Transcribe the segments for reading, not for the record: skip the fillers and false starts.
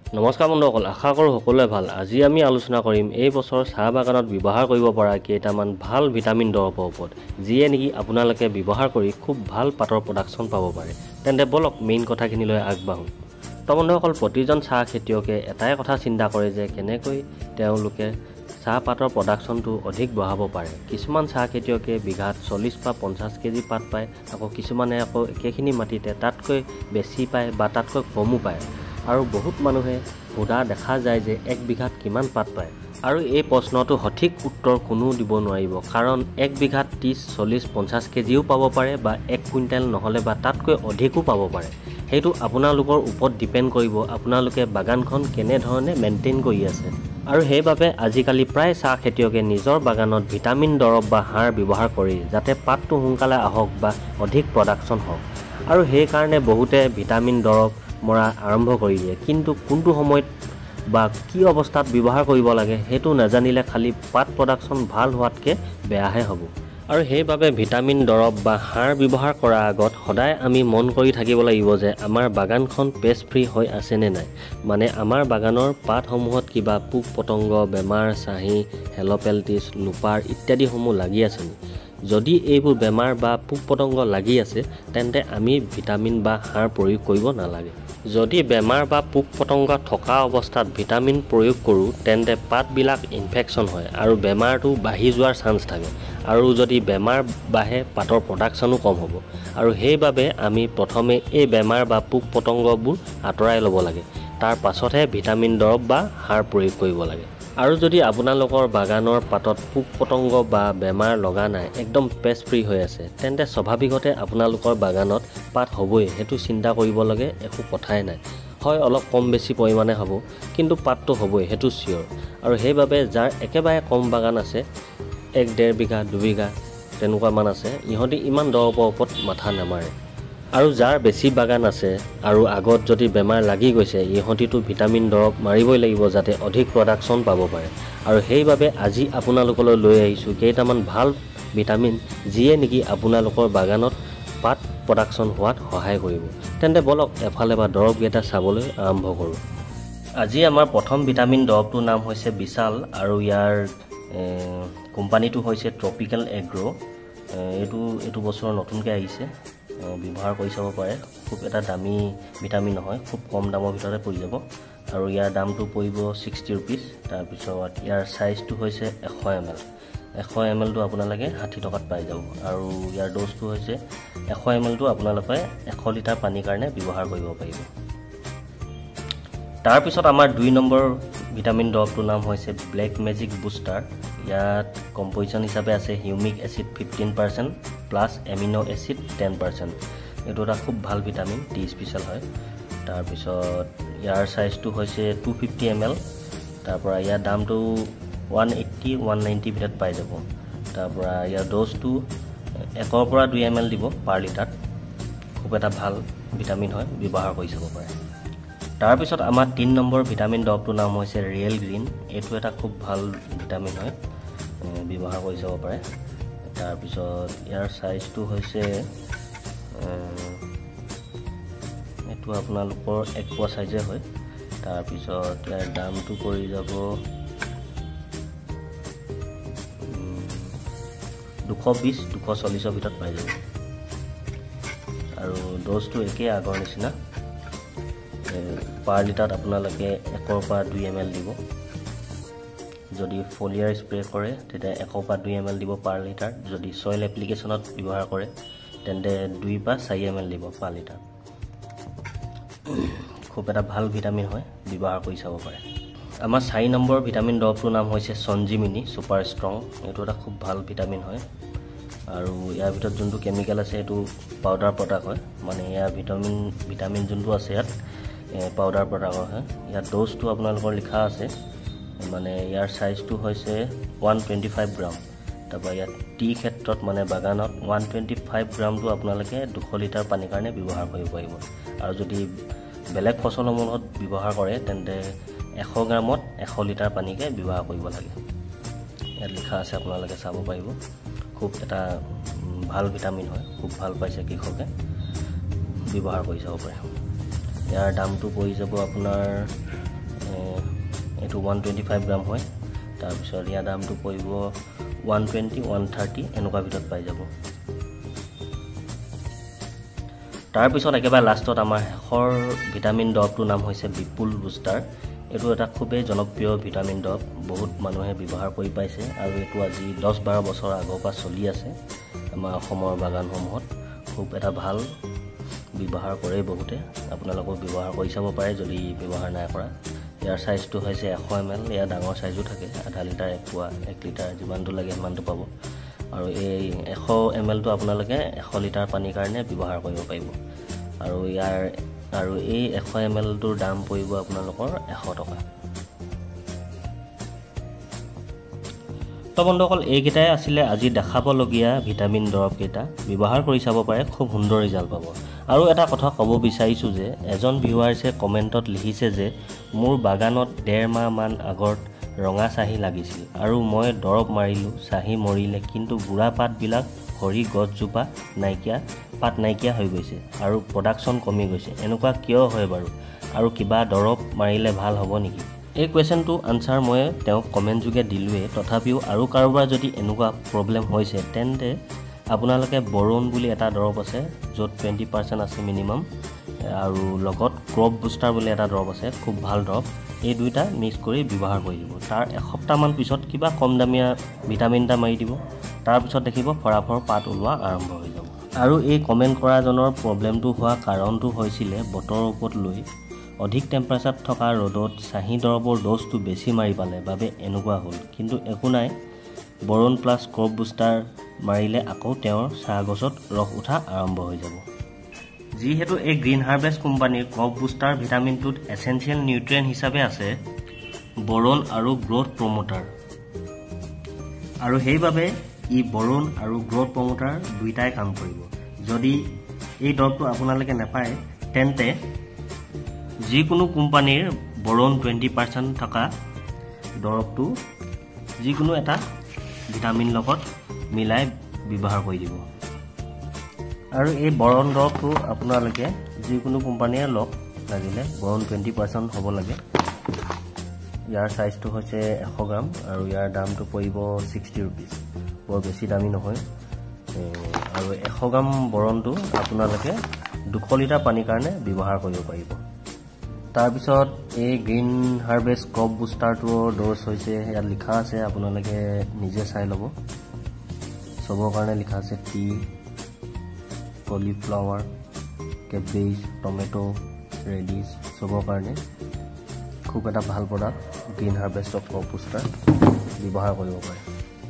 নমস্কাৰ বন্ধুসকল, আশা কৰোঁ সকলোৱে ভাল। আজি আমি আলোচনা কৰিম এই বছৰ চাহ বাগানত ব্যৱহাৰ কৰিব পৰা কেইটামান ভাল ভিটামিন দৰৱৰ ওপৰত, যিয়ে নেকি আপোনালোকে ব্যৱহাৰ কৰি খুব ভাল পাতৰ প্ৰডাকশ্যন পাব পাৰে। তেন্তে বলক মেইন কথাখিনিলৈ আগবাঢ়োঁ। তো বন্ধুসকল, প্ৰতিজন চাহ খেতিয়কে এটাই কথা চিন্তা কৰে যে কেনেকৈ তেওঁলোকে চাহপাতৰ প্ৰডাকশ্যনটো অধিক বঢ়াব পাৰে। কিছুমান চাহ খেতিয়কে বিঘাত 40 বা 50 কেজি পাত পায়, আকৌ কিছুমানে আকৌ একেখিনি মাটিতে তাতকৈ বেছি পায় বা তাতকৈ কমো পায়। আৰু বহুত মানুহে সোধা দেখা যায় যে 1 বিঘাত কিমান পাত পায়। আৰু এই প্ৰশ্নটো সঠিক উত্তৰ কোনো দিব নোৱাৰিব, কাৰণ 1 বিঘাত 30, 40, 50 কেজিও পাব পাৰে বা 1 কুইণ্টেল নহ'লে বা তাতকৈ অধিকো পাব পাৰে। সেইটো আপোনালোকৰ ওপৰত ডিপেণ্ড কৰিব আপোনালোকে বাগানখন কেনেধৰণে মেইনটেইন কৰি আছে। আৰু সেইবাবে আজিকালি প্ৰায় চাহ খেতিয়কে নিজৰ বাগানত ভিটামিন দৰৱ বা সাৰ ব্যৱহাৰ কৰি যাতে পাতটো সোনকালে আহক বা অধিক প্ৰডাকশ্যন হওক। আৰু সেইকাৰণে বহুতে ভিটামিন দৰৱ মৰা আৰম্ভ কৰি দিয়ে, কিন্তু কোনটো সময়ত বা কি অৱস্থাত ব্যৱহাৰ কৰিব লাগে সেইটো নাজানিলে খালি পাত প্ৰডাকশ্যন ভাল হোৱাতকৈ বেয়াহে হ'ব। আৰু সেইবাবে ভিটামিন দৰৱ বা সাৰ ব্যৱহাৰ কৰাৰ আগত সদায় আমি মন কৰি থাকিব লাগিব যে আমাৰ বাগানখন পেষ্ট ফ্ৰী হৈ আছেনে নাই, মানে আমাৰ বাগানৰ পাতসমূহত কিবা পোক পতংগ, বেমাৰ, চাহী, হেল'পেলটিছ, লোপাৰ ইত্যাদিসমূহ লাগি আছে নেকি। যদি এইবোৰ বেমাৰ বা পোক পতংগ লাগি আছে তেন্তে আমি ভিটামিন বা সাৰ প্ৰয়োগ কৰিব নালাগে। যদি বেমাৰ বা পোক পতংগ থকা অৱস্থাত ভিটামিন প্ৰয়োগ কৰোঁ তেন্তে পাতবিলাক ইনফেকশ্যন হয় আৰু বেমাৰটো বাঢ়ি যোৱাৰ চান্স থাকে। আৰু যদি বেমাৰ বাঢ়ে পাতৰ প্ৰডাকশ্যনো কম হ'ব। আৰু সেইবাবে আমি প্ৰথমে এই বেমাৰ বা পোক পতংগবোৰ আঁতৰাই ল'ব লাগে, তাৰ পাছতহে ভিটামিন দৰৱ বা সাৰ প্ৰয়োগ কৰিব লাগে। আৰু যদি আপোনালোকৰ বাগানৰ পাতত পোক পতংগ বা বেমাৰ লগা নাই, একদম পেষ্ট ফ্ৰী হৈ আছে, তেন্তে স্বাভাৱিকতে আপোনালোকৰ বাগানত পাত হ'বই, সেইটো চিন্তা কৰিব লাগে একো কথাই নাই। হয়, অলপ কম বেছি পৰিমাণে হ'ব, কিন্তু পাতটো হ'বই, সেইটো চিয়'ৰ। আৰু সেইবাবে যাৰ একেবাৰে কম বাগান আছে, 1-1.5 বিঘা 2 বিঘা তেনেকুৱা মান আছে, ইহঁতি ইমান দৰৱৰ ওপৰত মাথা নামাৰে। আৰু যাৰ বেছি বাগান আছে আৰু আগত যদি বেমাৰ লাগি গৈছে, ইহঁতিতো ভিটামিন দৰৱ মাৰিবই লাগিব যাতে অধিক প্ৰডাকশ্যন পাব পাৰে। আৰু সেইবাবে আজি আপোনালোকলৈ লৈ আহিছোঁ কেইটামান ভাল ভিটামিন, যিয়ে নেকি আপোনালোকৰ বাগানত পাত প্ৰডাকশ্যন হোৱাত সহায় কৰিব। তেন্তে বলক এফালে বা দৰৱকেইটা চাবলৈ আৰম্ভ কৰোঁ। আজি আমাৰ প্ৰথম ভিটামিন দৰৱটোৰ নাম হৈছে বিশাল আৰু ইয়াৰ কোম্পানীটো হৈছে ট্ৰপিকেল এগ্ৰ'। এইটো বছৰ নতুনকৈ আহিছে, ব্যৱহাৰ কৰি চাব পাৰে। খুব এটা দামী ভিটামিন নহয়, খুব কম দামৰ ভিতৰতে পৰি যাব। আৰু ইয়াৰ দামটো পৰিব 60 ৰুপিজ। তাৰপিছত ইয়াৰ চাইজটো হৈছে 100 ml। 100 mlটো আপোনালোকে 60 টকাত পাই যাব। আৰু ইয়াৰ ড'জটো হৈছে 100 mlটো আপোনালোকে 100 লিটাৰ পানীৰ কাৰণে ব্যৱহাৰ কৰিব পাৰিব। তাৰপিছত আমাৰ 2 নম্বৰ ভিটামিন দৰৱটোৰ নাম হৈছে ব্লেক মেজিক বুষ্টাৰ। ইয়াত কম্পজিশ্যন হিচাপে আছে humic acid 15% plus amino acid 10%। এইটো এটা খুব ভাল ভিটামিন, টি স্পেচিয়েল হয়। তাৰপিছত ইয়াৰ চাইজটো হৈছে 250 ml। তাৰপৰা ইয়াৰ দামটো 180-190 ভিতৰত পাই যাব। তাৰপৰা ইয়াৰ ড'জটো 1 পৰা 2 ml দিব পাৰ লিটাৰত। খুব এটা ভাল ভিটামিন হয়, ব্যৱহাৰ কৰি চাব পাৰে। তাৰপিছত আমাৰ 3 নম্বৰ ভিটামিন দৰৱটোৰ নাম হৈছে ৰিয়েল গ্ৰীণ। এইটো এটা খুব ভাল ভিটামিন হয়, ব্যৱহাৰ কৰি চাব পাৰে। তাৰপিছত ইয়াৰ চাইজটো হৈছে এইটো আপোনালোকৰ 1 পোৱা চাইজে হয়। তাৰপিছত ইয়াৰ দামটো পৰি যাব 220-240 ভিতৰত পাই যাব। আৰু ড'জটো একেই আগৰ নিচিনা, পাৰ লিটাৰত আপোনালোকে 1 পৰা 2 ml দিব। যদি ফলিয়াৰ স্প্ৰে কৰে তেতিয়া 1 পৰা 2 ml দিব পাৰ লিটাৰ। যদি ছইল এপ্লিকেশ্যনত ব্যৱহাৰ কৰে তেন্তে 2 পৰা 4 ml দিব পাৰ লিটাৰ। খুব এটা ভাল ভিটামিন হয়, ব্যৱহাৰ কৰি চাব পাৰে। আমাৰ 4 নম্বৰ ভিটামিন দৰৱটোৰ নাম হৈছে সঞ্জীৱনী ছুপাৰ ষ্ট্ৰং। এইটো এটা খুব ভাল ভিটামিন হয়। আৰু ইয়াৰ ভিতৰত যোনটো কেমিকেল আছে সেইটো পাউডাৰ প্ৰডাক্ট হয়, মানে ইয়াৰ ভিটামিন যোনটো আছে ইয়াত পাউডাৰ প্ৰডাক্টৰ হয়। ইয়াৰ ড'জটো আপোনালোকৰ লিখা আছে, মানে ইয়াৰ চাইজটো হৈছে 125 গ্ৰাম। তাৰপৰা ইয়াত টি ক্ষেত্ৰত মানে বাগানত 125 গ্ৰামটো আপোনালোকে 200 লিটাৰ পানীৰ কাৰণে ব্যৱহাৰ কৰিব পাৰিব। আৰু যদি বেলেগ ফচলসমূহত ব্যৱহাৰ কৰে তেন্তে 100 গ্ৰামত 100 লিটাৰ পানীকে ব্যৱহাৰ কৰিব লাগে। ইয়াত লিখা আছে, আপোনালোকে চাব পাৰিব। খুব এটা ভাল ভিটামিন হয়, খুব ভাল পাইছে কৃষকে, ব্যৱহাৰ কৰি চাব পাৰে। ইয়াৰ দামটো পৰি যাব আপোনাৰ এইটো 125 গ্ৰাম হয়। তাৰপিছত ইয়াৰ দামটো পৰিব 120 130 এনেকুৱা ভিতৰত পাই যাব। তাৰপিছত একেবাৰে লাষ্টত আমাৰ শেষৰ ভিটামিন দৰৱটোৰ নাম হৈছে বিপুল বুষ্টাৰ। এইটো এটা খুবেই জনপ্ৰিয় ভিটামিন দৰৱ, বহুত মানুহে ব্যৱহাৰ কৰি পাইছে আৰু এইটো আজি 10-12 বছৰ আগৰ পৰা চলি আছে আমাৰ অসমৰ বাগানসমূহত। খুব এটা ভাল ব্যৱহাৰ কৰে বহুতে, আপোনালোকেও ব্যৱহাৰ কৰি চাব পাৰে যদি ব্যৱহাৰ নাই কৰা। ইয়াৰ চাইজটো হৈছে 100 ml, ইয়াৰ ডাঙৰ চাইজো থাকে, আধা লিটাৰ, 1 পোৱা, 1 লিটাৰ যিমানটো লাগে সিমানটো পাব। আৰু এই 100 ml আপোনালোকে 100 লিটাৰ পানীৰ কাৰণে ব্যৱহাৰ কৰিব পাৰিব। আৰু এই 100 mlটোৰ দাম পৰিব আপোনালোকৰ 100 টকা। তো বন্ধুসকল, এইকেইটাই আছিলে আজি দেখাবলগীয়া ভিটামিন দৰৱকেইটা। ব্যৱহাৰ কৰি চাব পাৰে, খুব সুন্দৰ ৰিজাল্ট পাব। আৰু এটা কথা ক'ব বিচাৰিছোঁ যে এজন ভিউৱাৰ্ছে কমেণ্টত লিখিছে যে মোৰ বাগানত 1.5 মাহমান আগত ৰঙা চাহী লাগিছিল আৰু মই দৰৱ মাৰিলোঁ, চাহী মৰিলে, কিন্তু বুঢ়া পাতবিলাক সৰি গছজোপা পাত নাইকিয়া হৈ গৈছে আৰু প্ৰডাকশ্যন কমি গৈছে। এনেকুৱা কিয় হয় বাৰু? আৰু কিবা দৰৱ মাৰিলে ভাল হ'ব নেকি? এই কুৱেশ্যনটো আনচাৰ মই তেওঁক কমেণ্ট যোগে দিলোঁৱেই। তথাপিও আৰু কাৰোবাৰ যদি এনেকুৱা প্ৰব্লেম হৈছে তেন্তে আপোনালোকে বৰণ বুলি এটা দৰৱ আছে য'ত 20% আছে মিনিমাম, আৰু লগত ক্ৰপ বুষ্টাৰ বুলি এটা দৰৱ আছে, খুব ভাল দৰৱ। এই দুইটা মিক্স কৰি ব্যৱহাৰ কৰি দিব। তাৰ এসপ্তাহমান পিছত কিবা কম দামীয়া ভিটামিন এটা মাৰি দিব, তাৰপিছত দেখিব ফৰাফৰ পাত ওলোৱা আৰম্ভ হৈ যাব। আৰু এই কমেণ্ট কৰাজনৰ প্ৰব্লেমটো হোৱা কাৰণটো হৈছিলে বতৰৰ ওপৰত লৈ অধিক টেম্পাৰেচাৰত থকা ৰ'দত চাহী দৰৱৰ ড'জটো বেছি মাৰি পালে বাবে এনেকুৱা হ'ল। কিন্তু একো নাই, বৰণ প্লাছ ক্ৰপ বুষ্টাৰ মাৰিলে আকৌ তেওঁৰ চাহ গছত ৰস উঠা আৰম্ভ হৈ যাব। যিহেতু এই গ্ৰীণ হাৰ্ভেষ্ট কোম্পানীৰ ক্ৰপ বুষ্টাৰ ভিটামিনটোত এছেঞ্চিয়েল নিউট্ৰিয়েণ্ট হিচাপে আছে বৰণ আৰু গ্ৰ'থ প্ৰমোটাৰ, আৰু সেইবাবে ই বৰণ আৰু গ্ৰ'থ প্ৰমোটাৰ দুইটাই কাম কৰিব। যদি এই দৰৱটো আপোনালোকে নাপায় তেন্তে যিকোনো কোম্পানীৰ বৰণ 20% থকা দৰৱটো যিকোনো এটা ভিটামিন লগত মিলাই ব্যৱহাৰ কৰি দিব। আৰু এই বৰণ দৰৱটো আপোনালোকে যিকোনো কোম্পানীয়ে লওক, লাগিলে বৰণ 20% হ'ব লাগে। ইয়াৰ চাইজটো হৈছে 100 গ্ৰাম আৰু ইয়াৰ দামটো পৰিব 60 rupees, বৰ বেছি দামী নহয়। আৰু 100 গ্ৰাম বৰণটো আপোনালোকে 200 লিটাৰ পানীৰ কাৰণে ব্যৱহাৰ কৰিব পাৰিব। তাৰপিছত এই গ্ৰীণ হাৰ্ভেষ্ট ক্ৰপ বুষ্টাৰটোৰ ড'জ হৈছে, ইয়াত লিখা আছে, আপোনালোকে নিজে চাই ল'ব। চবৰ কাৰণে লিখা আছে tea, cauliflower, cabbage, tomato, radish, চবৰ কাৰণে খুব এটা ভাল প্ৰডাক্ট। গ্ৰীণ হাৰ্ভেষ্টৰ ক্ৰপ বুষ্টাৰ ব্যৱহাৰ কৰিব পাৰে।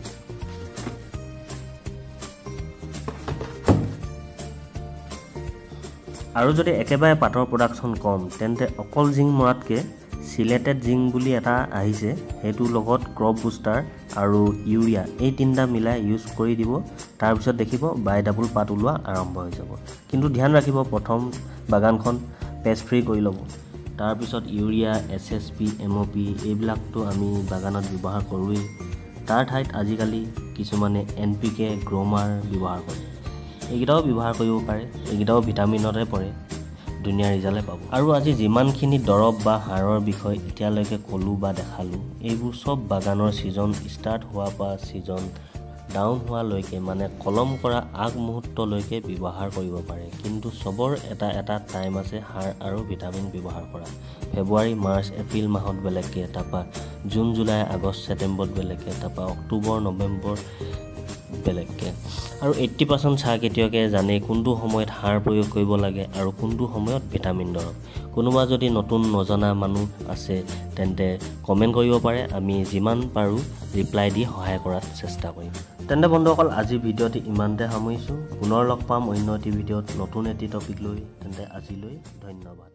আৰু যদি একেবাৰে পাতৰ প্ৰডাকশ্যন কম তেন্তে অকল জিংক মৰাতকৈ চিলেটেড জিংক বুলি এটা আহিছে, সেইটোৰ লগত ক্ৰপ বুষ্টাৰ আৰু ইউৰিয়া এই তিনিটা মিলাই ইউজ কৰি দিব। তাৰপিছত দেখিব বাই-ডাবুল পাত ওলোৱা আৰম্ভ হৈ যাব। কিন্তু ধ্যান ৰাখিব, প্ৰথম বাগানখন পেষ্ট ফ্ৰী কৰি ল'ব। তাৰপিছত ইউৰিয়া, SSP, MOP এইবিলাকতো আমি বাগানত ব্যৱহাৰ কৰোঁৱেই। তাৰ ঠাইত আজিকালি কিছুমানে NPK, গ্ৰ'মাৰ ব্যৱহাৰ কৰে। এইকেইটাও ব্যৱহাৰ কৰিব পাৰে, এইকেইটাও ভিটামিনতে পৰে, ধুনীয়া ৰিজাল্টে পাব। আৰু আজি যিমানখিনি দৰৱ বা সাৰৰ বিষয় এতিয়ালৈকে ক'লোঁ বা দেখালোঁ, এইবোৰ চব বাগানৰ ছিজন ষ্টাৰ্ট হোৱাৰ পৰা ছিজন ডাউন হোৱালৈকে, মানে কলম কৰা আগমুহূৰ্তলৈকে ব্যৱহাৰ কৰিব পাৰে। কিন্তু চবৰ এটা টাইম আছে সাৰ আৰু ভিটামিন ব্যৱহাৰ কৰা। ফেব্ৰুৱাৰী, মাৰ্চ, এপ্ৰিল মাহত বেলেগকৈ, তাৰপৰা জুন, জুলাই, আগষ্ট, ছেপ্টেম্বৰত বেলেগকৈ, তাৰপৰা অক্টোবৰ, নৱেম্বৰ বেলেগকৈ। আৰু 80% চাহ খেতিয়কে জানে কোনটো সময়ত সাৰ প্ৰয়োগ কৰিব লাগে আৰু কোনটো সময়ত ভিটামিন দৰৱ। কোনোবা যদি নতুন নজনা মানুহ আছে তেন্তে কমেণ্ট কৰিব পাৰে, আমি যিমান পাৰোঁ ৰিপ্লাই দি সহায় কৰাত চেষ্টা কৰিম। তেন্তে বন্ধুসকল, আজি ভিডিঅ'টি ইমানতে সামৰিছোঁ। পুনৰ লগ পাম অন্য এটি ভিডিঅ'ত নতুন এটি টপিক লৈ। তেন্তে আজিলৈ ধন্যবাদ।